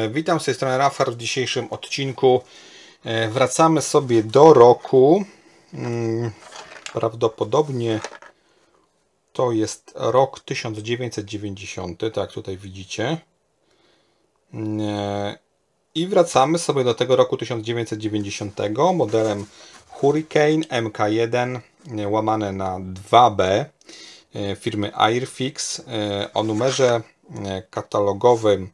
Witam z tej strony Rafał. W dzisiejszym odcinku wracamy sobie do roku. Prawdopodobnie to jest rok 1990, tak jak tutaj widzicie. I wracamy sobie do tego roku 1990 modelem Hurricane MK1 łamane na 2B firmy Airfix o numerze katalogowym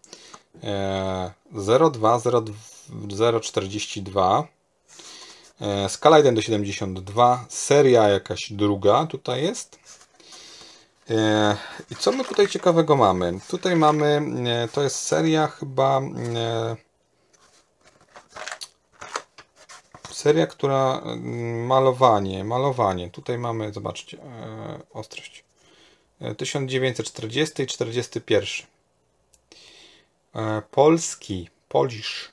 02042, skala 1:72, seria jakaś druga tutaj jest. I co my tutaj ciekawego mamy? Tutaj mamy, to jest seria chyba, seria, która malowanie. Tutaj mamy, zobaczcie, ostrość 1940 i 41. Polish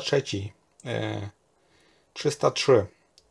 303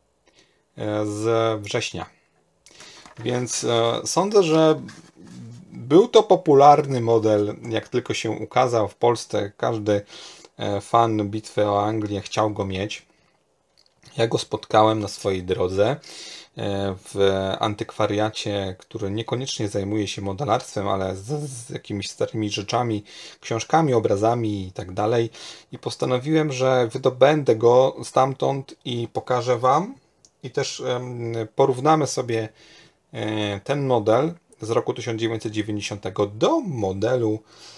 z września. Więc sądzę, że był to popularny model, jak tylko się ukazał w Polsce. Każdy fan Bitwy o Anglię chciał go mieć. Ja go spotkałem na swojej drodze w antykwariacie, który niekoniecznie zajmuje się modelarstwem, ale z jakimiś starymi rzeczami, książkami, obrazami i tak dalej. I postanowiłem, że wydobędę go stamtąd i pokażę Wam. I też porównamy sobie ten model z roku 1990 do modelu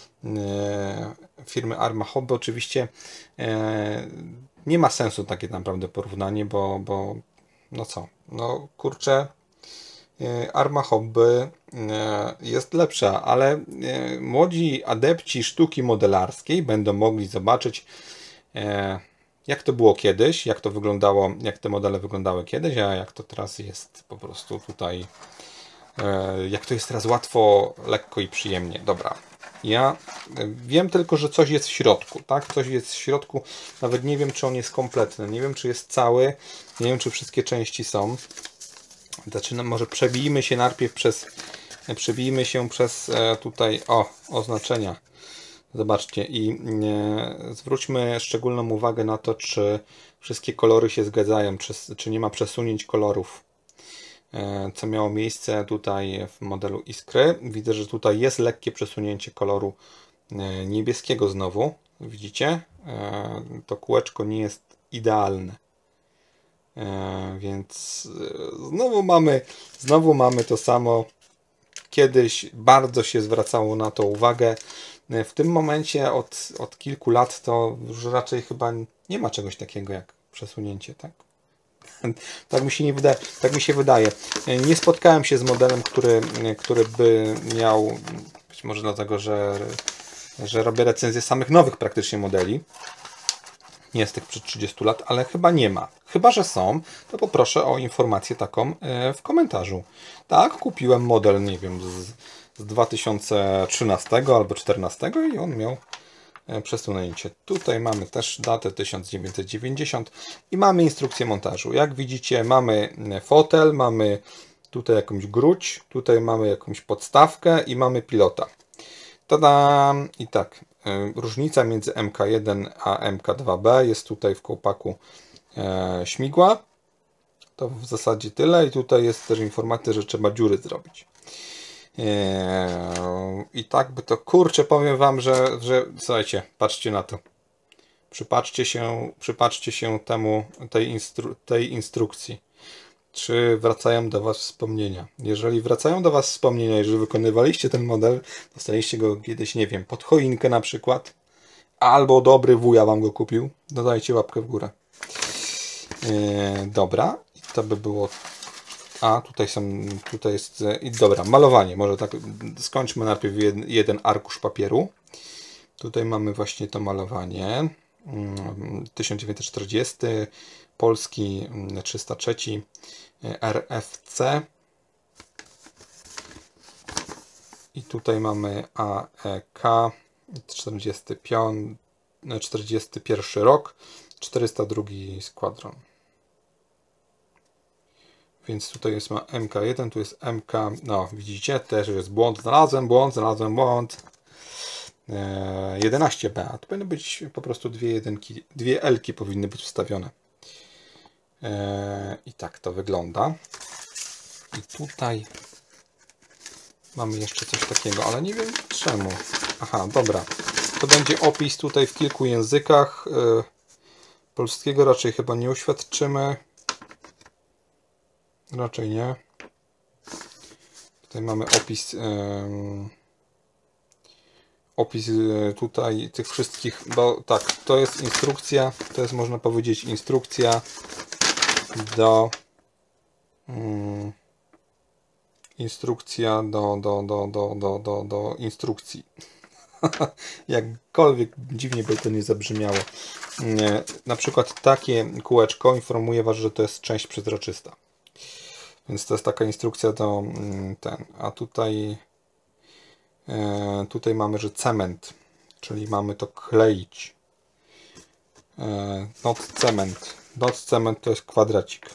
firmy Arma Hobby. Oczywiście nie ma sensu takie naprawdę porównanie, bo no co, no kurczę, Arma Hobby jest lepsza, ale młodzi adepci sztuki modelarskiej będą mogli zobaczyć, jak to było kiedyś, jak to wyglądało, jak te modele wyglądały kiedyś, a jak to teraz jest po prostu tutaj, jak to jest teraz łatwo, lekko i przyjemnie. Dobra. Ja wiem tylko, że coś jest w środku, tak? Coś jest w środku, nawet nie wiem, czy on jest kompletny, nie wiem, czy jest cały, nie wiem, czy wszystkie części są. Zaczynam, może przebijmy się najpierw przez tutaj, oznaczenia. Zobaczcie i zwróćmy szczególną uwagę na to, czy wszystkie kolory się zgadzają, czy nie ma przesunięć kolorów, co miało miejsce tutaj w modelu Iskry. Widzę, że tutaj jest lekkie przesunięcie koloru niebieskiego znowu. Widzicie? To kółeczko nie jest idealne. Więc znowu mamy to samo. Kiedyś bardzo się zwracało na to uwagę. W tym momencie od kilku lat to już raczej chyba nie ma czegoś takiego jak przesunięcie, tak? Tak mi się nie wydaje, tak mi się wydaje. Nie spotkałem się z modelem, który by miał, być może dlatego, że robię recenzję samych nowych praktycznie modeli. Nie z tych przed 30 lat, ale chyba nie ma. Chyba że są, to poproszę o informację taką w komentarzu. Tak, kupiłem model, nie wiem, z 2013 albo 2014 i on miał przesunięcie. Tutaj mamy też datę 1990 i mamy instrukcję montażu. Jak widzicie, mamy fotel, mamy tutaj jakąś gruć, tutaj mamy jakąś podstawkę i mamy pilota. Tada! I tak, różnica między MK1 a MK2B jest tutaj w kołpaku śmigła. To w zasadzie tyle i tutaj jest też informacja, że trzeba dziury zrobić. I tak by to, kurczę, powiem Wam, że słuchajcie, patrzcie na to. Przypatrzcie się tej instrukcji. Czy wracają do Was wspomnienia? Jeżeli wracają do Was wspomnienia, jeżeli wykonywaliście ten model, dostaliście go kiedyś, nie wiem, pod choinkę na przykład, albo dobry wuja Wam go kupił, dodajcie łapkę w górę. Dobra, i to by było. A tutaj jest. I dobra, malowanie. Może tak skończmy najpierw jeden arkusz papieru. Tutaj mamy właśnie to malowanie. 1940, polski 303, RFC. I tutaj mamy AEK 41 rok, 402 składron. Więc tutaj jest MK1, tu jest MK, no widzicie, też jest błąd, znalazłem błąd. 11B, a to powinny być po prostu dwie L-ki powinny być wstawione. I tak to wygląda. I tutaj mamy jeszcze coś takiego, ale nie wiem czemu. Aha, dobra. To będzie opis tutaj w kilku językach. Polskiego raczej chyba nie uświadczymy. Raczej nie. Tutaj mamy opis tutaj tych wszystkich, bo tak, to jest instrukcja, to jest, można powiedzieć, instrukcja do do instrukcji. Jakkolwiek dziwnie by to nie zabrzmiało. Na przykład takie kółeczko informuje Was, że to jest część przezroczysta. Więc to jest taka instrukcja do a tutaj mamy, że cement, czyli mamy to kleić. Not cement. Not cement to jest kwadracik.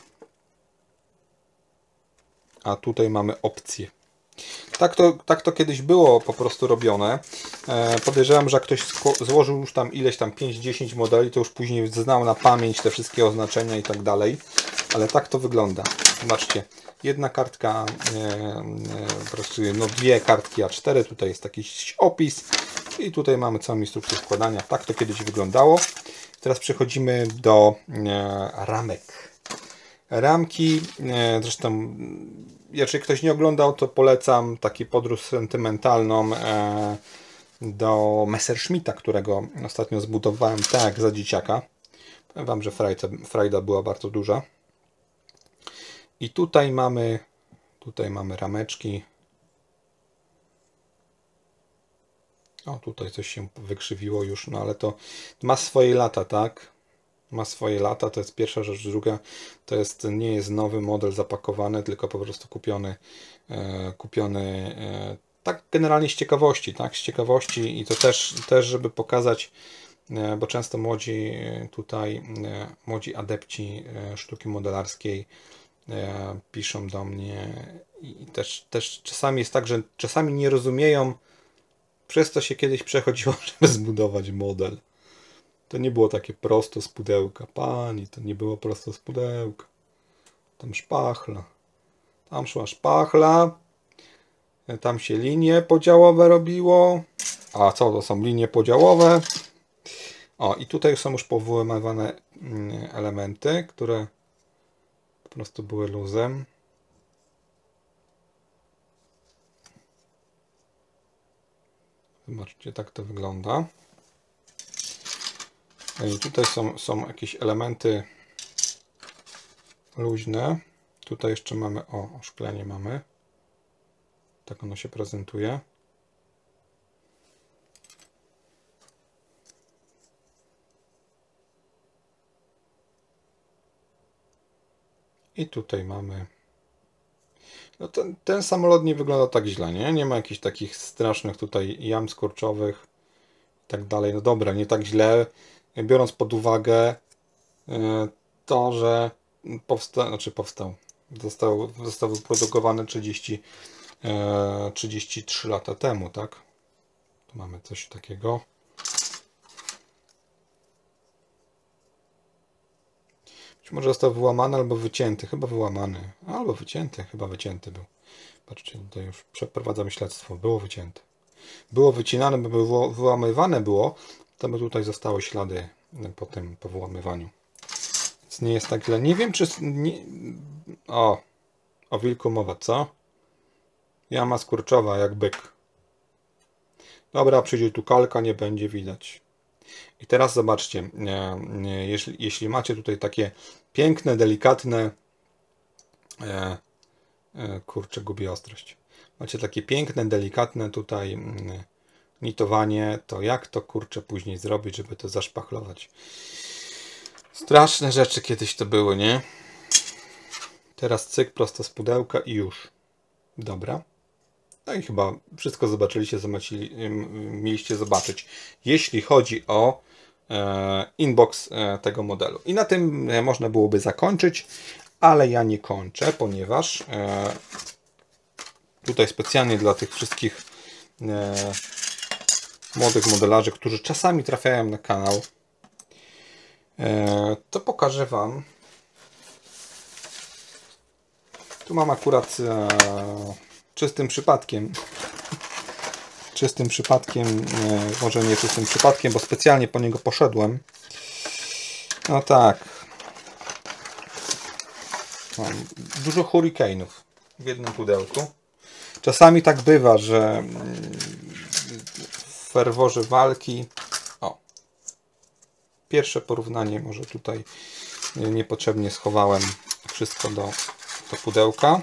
A tutaj mamy opcję. Tak to kiedyś było po prostu robione. Podejrzewam, że jak ktoś złożył już tam ileś tam 5-10 modeli, to już później znał na pamięć te wszystkie oznaczenia i tak dalej. Ale tak to wygląda. Zobaczcie, jedna kartka, po prostu no dwie kartki A4, tutaj jest jakiś opis i tutaj mamy całą instrukcję składania. Tak to kiedyś wyglądało. Teraz przechodzimy do ramek. Ramki, zresztą jeżeli ktoś nie oglądał, to polecam taką podróż sentymentalną do Messerschmitta, którego ostatnio zbudowałem tak za dzieciaka. Powiem Wam, że frajda była bardzo duża. I tutaj mamy rameczki. O, tutaj coś się wykrzywiło już, no ale to ma swoje lata, tak? Ma swoje lata, to jest pierwsza rzecz. Druga, to nie jest nowy model zapakowany, tylko po prostu kupiony tak generalnie z ciekawości, tak? Z ciekawości i to też żeby pokazać, bo często młodzi adepci sztuki modelarskiej piszą do mnie i też czasami jest tak, że czasami nie rozumieją, przez co się kiedyś przechodziło, żeby zbudować model. To nie było takie prosto z pudełka. Pani, to nie było prosto z pudełka. Tam szpachla. Tam szła szpachla. Tam się linie podziałowe robiło. A co to są linie podziałowe? O, i tutaj są już powyłamywane elementy, które po prostu były luzem. Zobaczcie, tak to wygląda. I tutaj są jakieś elementy luźne. Tutaj jeszcze mamy, oszklenie mamy. Tak ono się prezentuje. I tutaj mamy... No ten samolot nie wygląda tak źle, nie? Nie ma jakichś takich strasznych tutaj jam skurczowych i tak dalej. No dobra, nie tak źle. Biorąc pod uwagę to, że został wyprodukowany 33 lata temu, tak? Tu mamy coś takiego. Być może został wyłamany albo wycięty. Chyba wyłamany. Albo wycięty. Chyba wycięty był. Patrzcie, tutaj już przeprowadzamy śledztwo. Było wycięte. Było wycinane, by wyłamywane było, to by tutaj zostały ślady po wyłamywaniu. Więc nie jest tak źle. Nie wiem, czy... O wilku mowa, co? Jama skurczowa, jak byk. Dobra, przyjdzie tu kalka, nie będzie widać. I teraz zobaczcie, jeśli macie tutaj takie piękne, delikatne... kurczę, gubię ostrość. Macie takie piękne, delikatne tutaj nitowanie, to jak to kurczę później zrobić, żeby to zaszpachlować? Straszne rzeczy kiedyś to były, nie? Teraz cyk, prosto z pudełka i już. Dobra. No i chyba wszystko zobaczyliście, co mieliście zobaczyć, jeśli chodzi o inbox tego modelu. I na tym można byłoby zakończyć, ale ja nie kończę, ponieważ tutaj specjalnie dla tych wszystkich młodych modelarzy, którzy czasami trafiają na kanał, to pokażę Wam. Tu mam akurat czystym przypadkiem, może nie czystym przypadkiem, bo specjalnie po niego poszedłem. No tak. Mam dużo hurricane'ów w jednym pudełku. Czasami tak bywa, że w ferworze walki... O! Pierwsze porównanie, może tutaj niepotrzebnie schowałem wszystko do pudełka.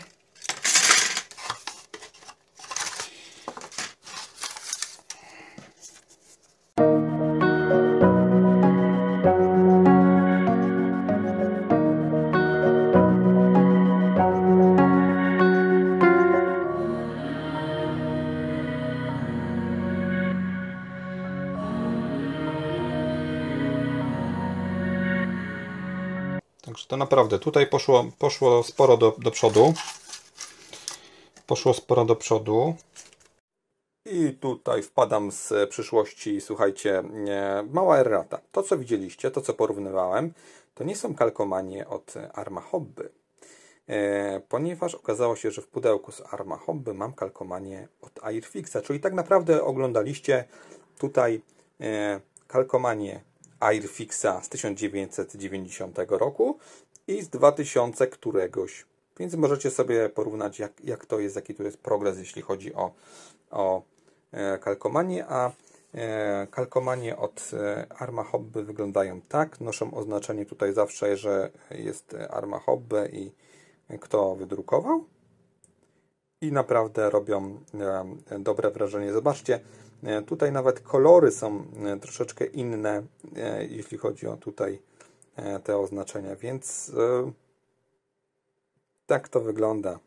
Także to naprawdę tutaj poszło sporo do przodu. Poszło sporo do przodu. I tutaj wpadam z przyszłości, słuchajcie, mała errata. To, co widzieliście, to, co porównywałem, to nie są kalkomanie od Arma Hobby. Ponieważ okazało się, że w pudełku z Arma Hobby mam kalkomanie od Airfixa. Czyli tak naprawdę oglądaliście tutaj kalkomanie Airfixa z 1990 roku i z 2000 któregoś. Więc możecie sobie porównać, jak to jest, jaki tu jest progres, jeśli chodzi o kalkomanie, a kalkomanie od Arma Hobby wyglądają tak. Noszą oznaczenie tutaj zawsze, że jest Arma Hobby i kto wydrukował. I naprawdę robią dobre wrażenie. Zobaczcie, tutaj nawet kolory są troszeczkę inne, jeśli chodzi o tutaj te oznaczenia, więc tak to wygląda.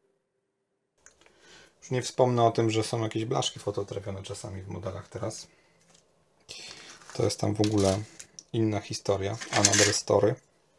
Już nie wspomnę o tym, że są jakieś blaszki fototrafione czasami w modelach teraz. To jest tam w ogóle inna historia, another story.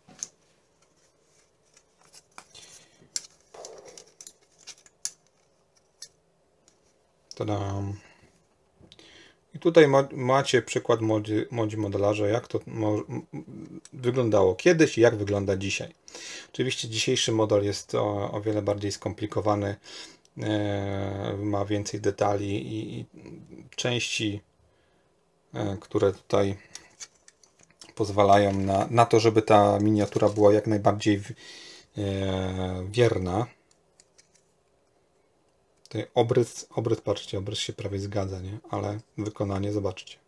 Tadam. I tutaj macie przykład młodzi modelarze, jak to wyglądało kiedyś i jak wygląda dzisiaj. Oczywiście dzisiejszy model jest o wiele bardziej skomplikowany, ma więcej detali i części, które tutaj pozwalają na to, żeby ta miniatura była jak najbardziej wierna. Tutaj obrys, patrzcie, obrys się prawie zgadza, nie? Ale wykonanie, zobaczcie.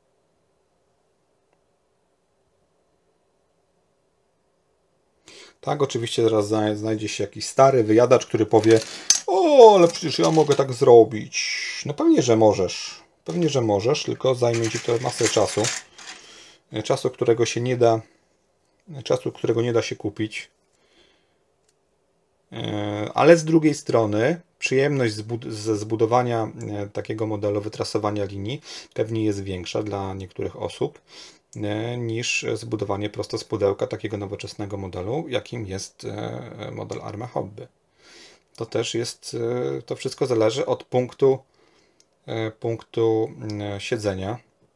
Tak, oczywiście teraz znajdzie się jakiś stary wyjadacz, który powie: o, ale przecież ja mogę tak zrobić. No pewnie, że możesz. Pewnie, że możesz, tylko zajmie Ci to masę czasu. Czasu, którego się nie da, którego nie da się kupić. Ale z drugiej strony przyjemność ze zbudowania takiego modelu, wytrasowania linii pewnie jest większa dla niektórych osób niż zbudowanie prosto z pudełka takiego nowoczesnego modelu, jakim jest model Arma Hobby. To też jest, to wszystko zależy od punktu siedzenia.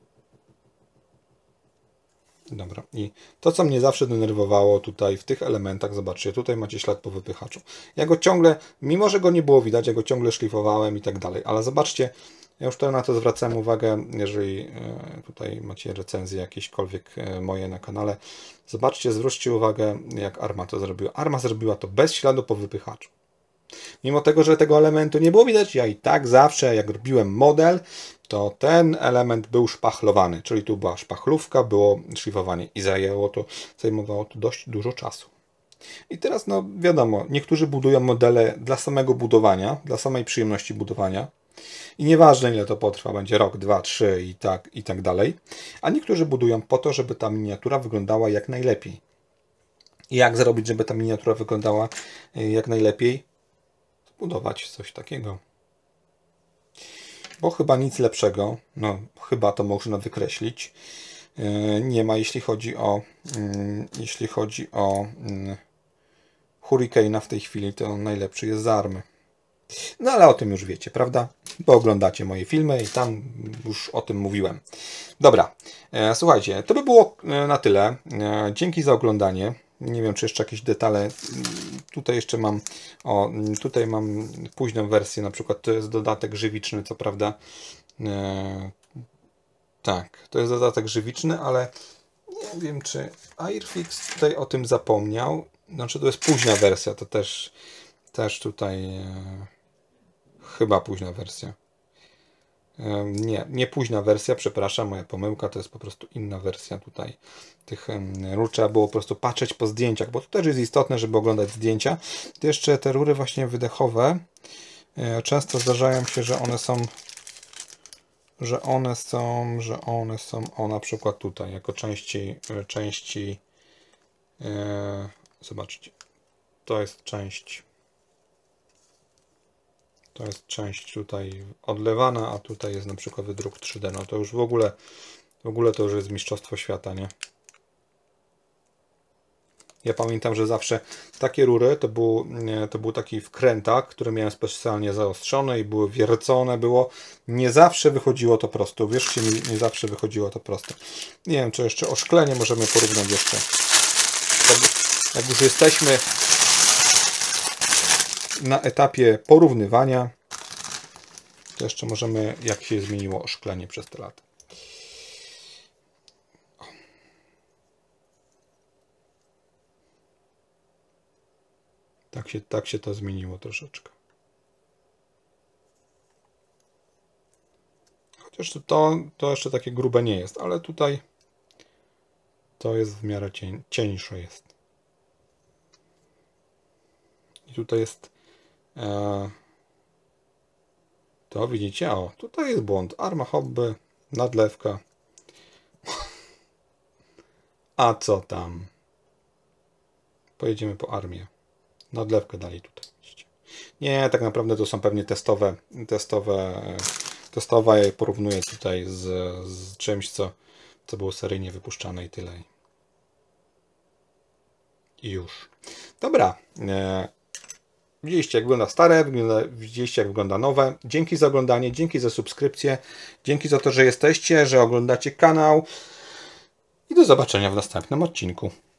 Dobra, i to, co mnie zawsze denerwowało tutaj w tych elementach, zobaczcie, tutaj macie ślad po wypychaczu. Ja go ciągle, mimo że go nie było widać, ja go ciągle szlifowałem i tak dalej, ale zobaczcie, ja już na to zwracałem uwagę, jeżeli tutaj macie recenzje jakiekolwiek moje na kanale, zobaczcie, zwróćcie uwagę, jak Arma to zrobiła. Arma zrobiła to bez śladu po wypychaczu. Mimo tego, że tego elementu nie było widać, ja i tak zawsze, jak robiłem model, to ten element był szpachlowany, czyli tu była szpachlówka, było szlifowanie i zajmowało to dość dużo czasu. I teraz, no wiadomo, niektórzy budują modele dla samego budowania, dla samej przyjemności budowania i nieważne, ile to potrwa, będzie rok, 2, 3 i tak dalej, a niektórzy budują po to, żeby ta miniatura wyglądała jak najlepiej. I jak zrobić, żeby ta miniatura wyglądała jak najlepiej? Zbudować coś takiego. Bo chyba nic lepszego, no chyba to można wykreślić, nie ma, jeśli chodzi o Hurricane'a w tej chwili, to najlepszy jest z Army. No ale o tym już wiecie, prawda? Bo oglądacie moje filmy i tam już o tym mówiłem. Dobra, słuchajcie, to by było na tyle. Dzięki za oglądanie. Nie wiem, czy jeszcze jakieś detale. Tutaj jeszcze mam, tutaj mam późną wersję, na przykład to jest dodatek żywiczny, co prawda. Tak, to jest dodatek żywiczny, ale nie wiem, czy Airfix tutaj o tym zapomniał. Znaczy, to jest późna wersja, to też tutaj chyba późna wersja. Nie późna wersja, przepraszam, moja pomyłka, to jest po prostu inna wersja tutaj tych rur. Trzeba było po prostu patrzeć po zdjęciach, bo to też jest istotne, żeby oglądać zdjęcia. To jeszcze te rury właśnie wydechowe, często zdarzają się, że one są na przykład tutaj, jako części zobaczcie, to jest część tutaj odlewana, a tutaj jest na przykład wydruk 3D. No to już w ogóle to już jest mistrzostwo świata, nie? Ja pamiętam, że zawsze takie rury to był taki wkrętak, który miałem specjalnie zaostrzone i były wiercone, nie zawsze wychodziło to prosto. Wierzcie mi, nie zawsze wychodziło to prosto. Nie wiem, czy jeszcze oszklenie możemy porównać jeszcze. Jak już jesteśmy na etapie porównywania, to jeszcze możemy, jak się zmieniło oszklenie przez te lata. Tak się to zmieniło troszeczkę. Chociaż to jeszcze takie grube nie jest, ale tutaj to jest w miarę cieńsze jest. I tutaj jest to widzicie, o, tutaj jest błąd. Arma hobby, nadlewka. A co tam? Pojedziemy po armię. Nadlewkę dalej tutaj. Nie, tak naprawdę to są pewnie testowe. Ja je porównuję tutaj z czymś, co było seryjnie wypuszczane i tyle. I już. Dobra. Widzieliście, jak wygląda stare, widzieliście, jak wygląda nowe. Dzięki za oglądanie, dzięki za subskrypcję, dzięki za to, że jesteście, że oglądacie kanał i do zobaczenia w następnym odcinku.